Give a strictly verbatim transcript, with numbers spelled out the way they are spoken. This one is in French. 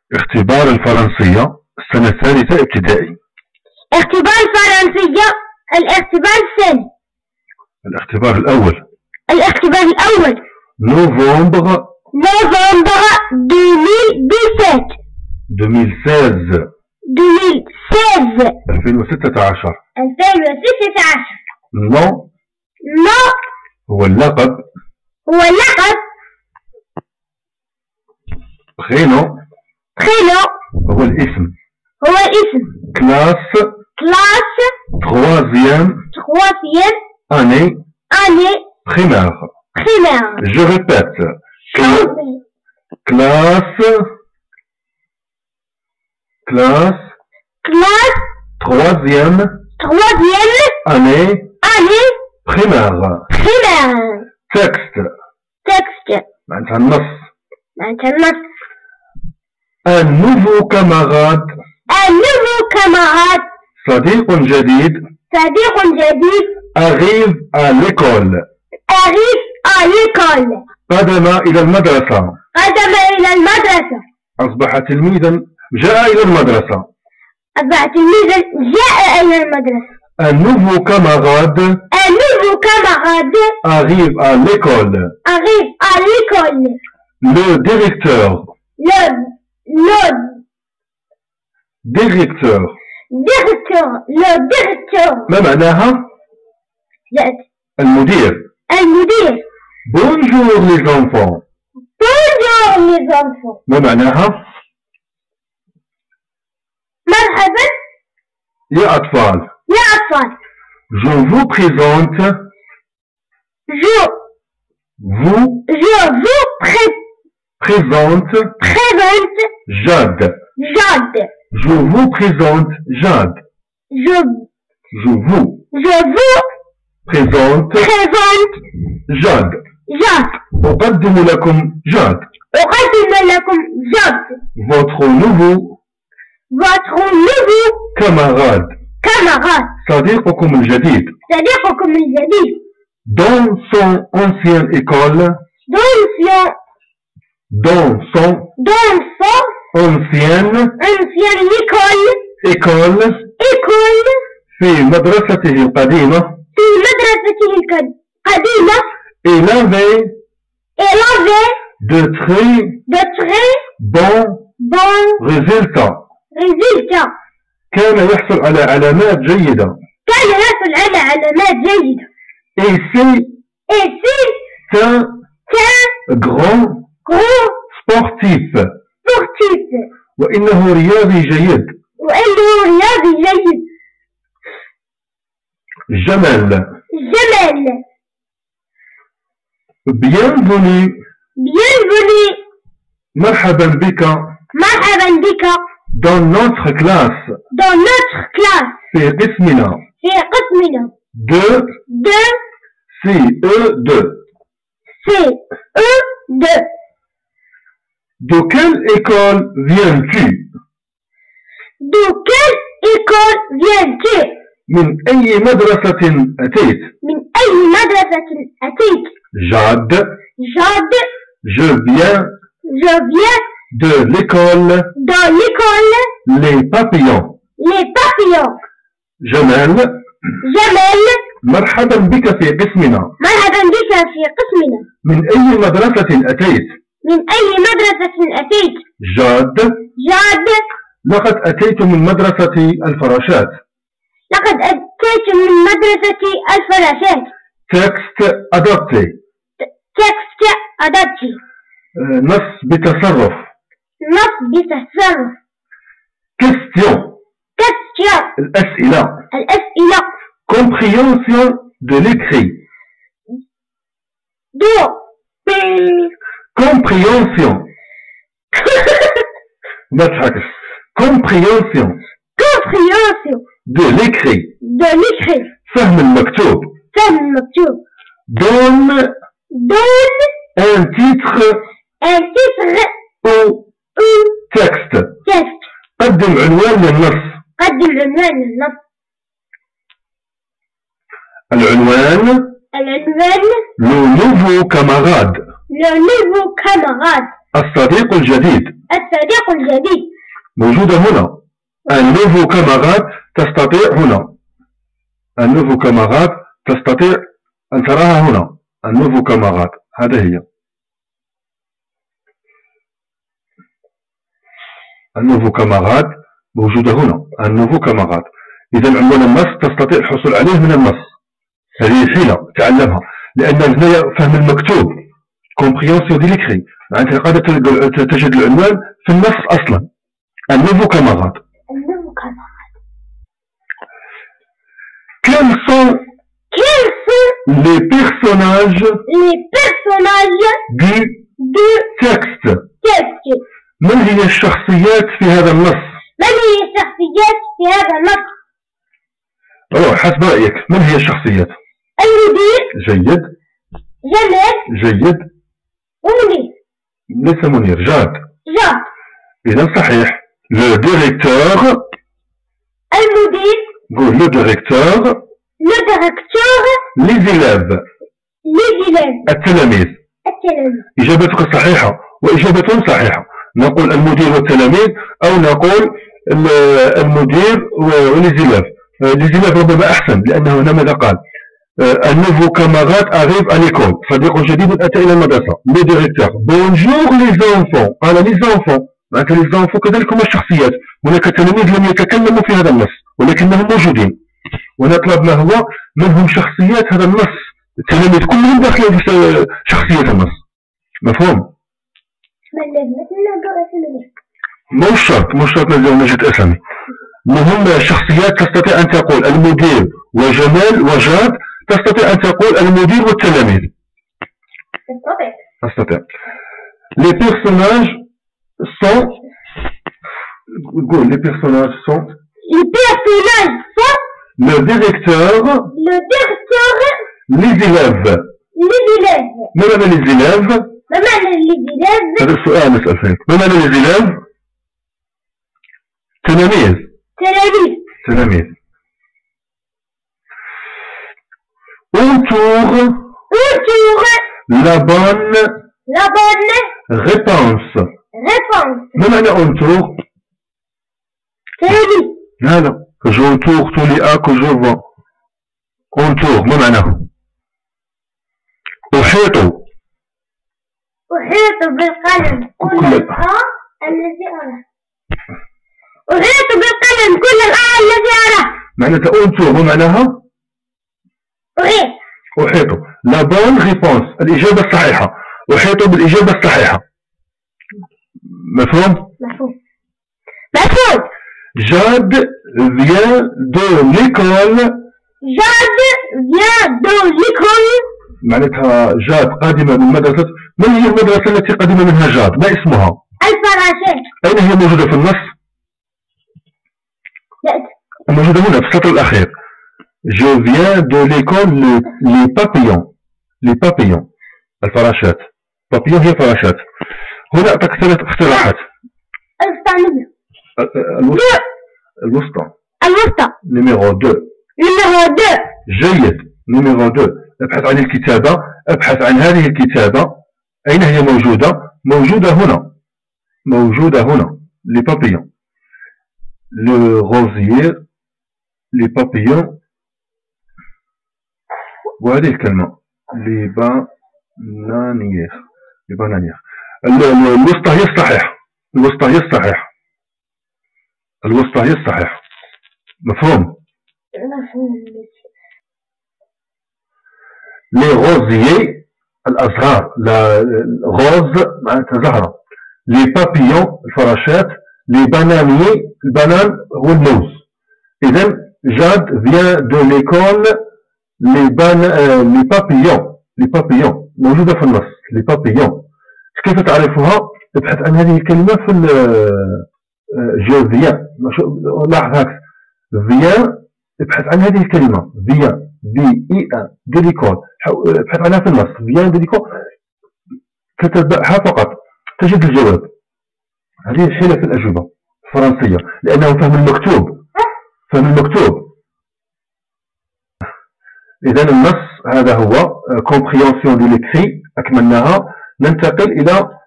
اختبار الفرنسية السنة الثالثة ابتدائي. اختبار الفرنسية الاختبار الثاني. الاختبار الأول. الاختبار الأول. نوفمبر نوفمبر ألفين وستة عشر. ألفين وستة عشر. ألفين وستة عشر. ألفين وستة عشر. نو. نو هو اللقب. هو اللقب. برينو. برينو هو الاسم. هو الاسم. كلاس. كلاس. troisième. troisième. année. année. primaire. primaire. Je répète. Classe. Classe. Classe. Troisième. Troisième. Année. Année. primaire. primaire. Texte. Texte. معناتها النص. معناتها النص. Un nouveau camarade. Un nouveau camarade. صديق جديد. صديق جديد. arrive à l'école. arrive à l'école. قدم إلى المدرسة. قدم إلى المدرسة. أصبح تلميذا جاء إلى المدرسة. أصبح تلميذا جاء إلى المدرسة. Un nouveau camarade. Un nouveau camarade. arrive à l'école. arrive à l'école. Le directeur. Le le directeur. directeur. Le directeur. ما معناها؟ المدير. المدير. Bonjour les enfants. Bonjour les enfants. ما معناها؟ مرحبا يا أطفال. يا أطفال. Je vous présente. Je vous. Je vous pré présente. présente. Jade. Jade. Je vous présente Jade. Je Je vous. Je vous présente. présente. Jade. Jade. أقدم لكم جاد. أقدم لكم جاد. Votre nouveau. Votre nouveau camarade. camarade. صديقكم الجديد. صديقكم الجديد. Dans son ancienne école. Dans son Dans son. Dans son ancienne. ancienne école. école. école. في مدرسته القديمة. في مدرسته القديمة. Il avait. Il avait de très. de très bons. bons résultats. résultats. كان يحصل على علامات جيدة. كان يحصل على علامات جيدة. Et c'est. Et c'est un. un grand. grand sportif. sportif. وإنه رياضي جيد. وإنه رياضي جيد. جمال. جمال. bienvenue. bienvenue. مرحبا بك. مرحبا بك. dans notre classe. dans notre classe. في قسمنا. في قسمنا. de. de. C E de. C E de. De quelle école viens-tu? De quelle école viens-tu? من أي مدرسة أتيت؟ من أي مدرسة أتيت؟ Jade. Jade. Je viens. Je viens. de l'école. de l'école. Les papillons. Les papillons. جمال. جمال. مرحبا بك في قسمنا. مرحبا بك في قسمنا. من أي مدرسة أتيت؟ من أي مدرسة أتيت؟ جاد. جاد. لقد أتيت من مدرسة الفراشات. لقد أتيت من مدرسة الفراشات. تكست أدابتي. تكست أدابتي. نص بتصرف. نص بتصرف. question. question. الأسئلة. الأسئلة. compréhension de l'écrit. do. compréhension. ما تضحكش. compréhension. compréhension. de l'écrit. de l'écrit. فهم المكتوب. فهم المكتوب. donne. donne. un titre. un titre. ou. ou. texte. texte. قدم عنوان للنص. قدم عنوان للنص. العنوان. العنوان. le nouveau camarade. le nouveau camarade. الصديق الجديد. الصديق الجديد. موجودة هنا. un nouveau camarade تستطيع هنا. un nouveau camarade تستطيع أن تراها هنا. un nouveau camarade هذا هي. un nouveau camarade موجودة هنا. un nouveau camarade. إذا عنوان النص تستطيع الحصول عليه من النص. هذه حيلة تعلمها، لأن هنايا فهم المكتوب compréhension de l'écrit، معناتها قادر تجد العنوان في النص أصلا. un nouveau camarade. un nouveau camarade. Quels sont Quels sont les personnages les personnages du du texte؟ texte؟ من هي الشخصيات في هذا النص؟ من هي الشخصيات في هذا النص؟ روح حسب رأيك، من هي الشخصيات؟ المدير. جيد. جمال. جيد. ومنير. ليس منير، جاد. جاد. إذا صحيح. le directeur. المدير. قول le directeur. le directeur. les élèves. les élèves. التلاميذ. التلاميذ. إجابتك صحيحة وإجابة صحيحة. نقول المدير والتلاميذ أو نقول المدير وليزيلاف. ليزيلاف ربما أحسن، لأنه هنا ماذا قال؟ un nouveau camarade arrive à l'école. صديق جديد أتى إلى المدرسة. le directeur. bonjour les enfants. قال les enfants. معناتها les enfants كذلك هم الشخصيات. هناك تلاميذ لم يتكلموا في هذا النص ولكنهم موجودين. ونطلب ما هو منهم شخصيات هذا النص. التلاميذ كلهم داخلين في شخصية النص. مفهوم؟ مو شرط مو شرط نجد أسامي. مهم شخصيات تستطيع أن تقول المدير وجمال وجاد، تستطيع أن تقول المدير والتلاميذ. تستطيع. تستطيع. les personnages sont. قول les personnages sont. les personnages sont. le directeur. le directeur. les élèves. les élèves. ما معنى les élèves؟ ما معنى les élèves؟ هذا السؤال نسأل فيك. ما معنى les élèves؟ تلاميذ. تلاميذ. تلاميذ. autour. autour. la bonne. la bonne. réponse. réponse. ما معنى autour؟ تلاميذ. لا لا que j'entoure tous les A que je vois. autour ما معناه؟ أحيط. أحيط بالقلم كل الآ الذي أراه. أحيط بالقلم كل الآ الذي أراه. معناتها autour ما معناها؟ أحيط. أحيط. la bonne réponse الإجابة الصحيحة. أحيط بالإجابة الصحيحة. مفهوم؟ مفهوم. مفهوم. Jade vient de l'école. Jade vient de l'école. معناتها جاد قادمة من مدرسة. من هي المدرسة التي قدم منها جاد؟ ما اسمها؟ الفراشات. أين هي موجودة في النص؟ لا. موجودة هنا في السطر الأخير. Je viens de l'école les papillons. les papillons. الفراشات. papillon هي فراشات. هنا أعطيك ثلاث اقتراحات. الوسطانية. الوسطى. الوسطى. الوسطى. نيميرو دو. نيميرو دو. جيد. نيميرو دو. ابحث عن الكتابة. ابحث عن هذه الكتابة. أين هي موجودة؟ موجودة هنا. موجودة هنا. les papillons. le rosier. les papillons. وهذه الكلمة. les bananières. les bananières. الوسطى هي الصحيح. الوسطى هي الصحيح. الوسطى هي الصحيح. مفهوم؟ les rosiers الأزهار. الغوز معناتها زهرة. les papillons الفراشات. les bananiers البنان هو الموز. إذا جاد vient de l'école les ban les papillons. les papillons موجودة في النص. les papillons كيف تعرفها؟ ابحث عن هذه الكلمة في ال جو فيان. لاحظ هكذا فيان. ابحث عن هذه الكلمة فيان في اي ان دي ليكول. ابحث عنها في النص فيان دي ليكول. كتبعها فقط تجد الجواب. هذه حيلة في الأجوبة الفرنسية لأنه فهم المكتوب. فهم المكتوب. إذا النص هذا هو compréhension de l'écrit أكملناها. ننتقل إلى